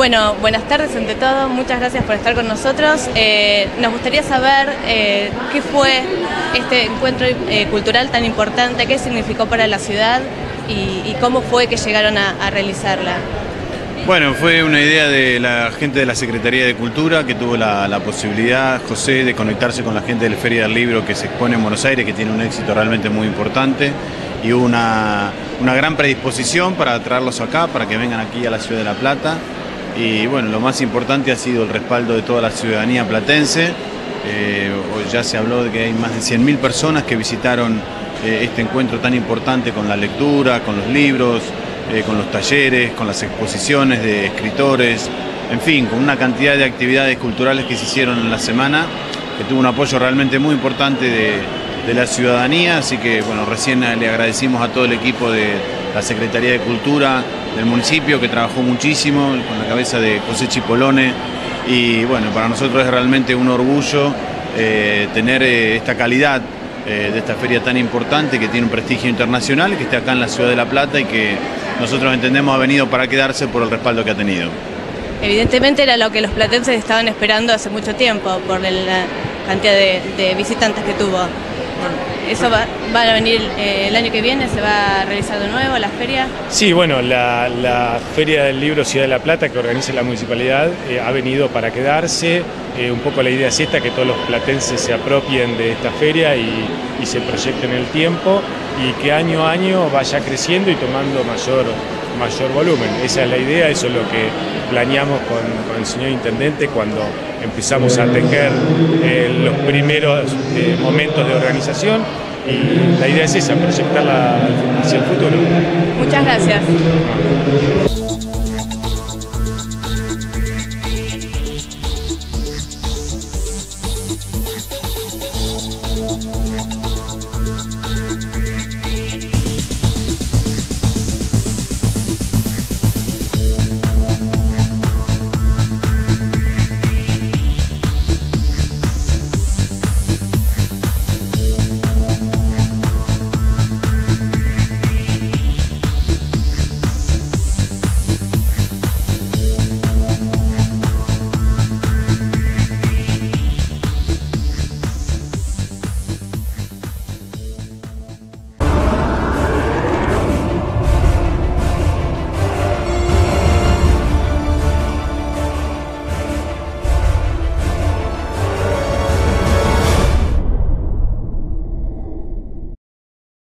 Bueno, buenas tardes ante todo, muchas gracias por estar con nosotros. Nos gustaría saber qué fue este encuentro cultural tan importante, qué significó para la ciudad y cómo fue que llegaron a realizarla. Bueno, fue una idea de la gente de la Secretaría de Cultura que tuvo la posibilidad, José, de conectarse con la gente de la Feria del Libro que se expone en Buenos Aires, que tiene un éxito realmente muy importante, y hubo una gran predisposición para traerlos acá, para que vengan aquí a la ciudad de La Plata. Y bueno, lo más importante ha sido el respaldo de toda la ciudadanía platense. Hoy ya se habló de que hay más de 100.000 personas que visitaron este encuentro tan importante con la lectura, con los libros, con los talleres, con las exposiciones de escritores, en fin, con una cantidad de actividades culturales que se hicieron en la semana, que tuvo un apoyo realmente muy importante de la ciudadanía. Así que bueno, recién le agradecimos a todo el equipo de la Secretaría de Cultura del municipio, que trabajó muchísimo con la cabeza de José Chipolone, y bueno, para nosotros es realmente un orgullo tener esta calidad de esta feria tan importante, que tiene un prestigio internacional, que esté acá en la ciudad de La Plata y que nosotros entendemos ha venido para quedarse por el respaldo que ha tenido. Evidentemente era lo que los platenses estaban esperando hace mucho tiempo por la cantidad de visitantes que tuvo. ¿Eso va a venir el año que viene? ¿Se va a realizar de nuevo la feria? Sí, bueno, la Feria del Libro Ciudad de La Plata, que organiza la municipalidad, ha venido para quedarse. Un poco la idea es esta, que todos los platenses se apropien de esta feria y se proyecten en el tiempo, y que año a año vaya creciendo y tomando mayor volumen. Esa es la idea, eso es lo que planeamos con el señor intendente cuando empezamos a tejer los primeros momentos de organización, y la idea es esa, proyectarla hacia el futuro. Muchas gracias.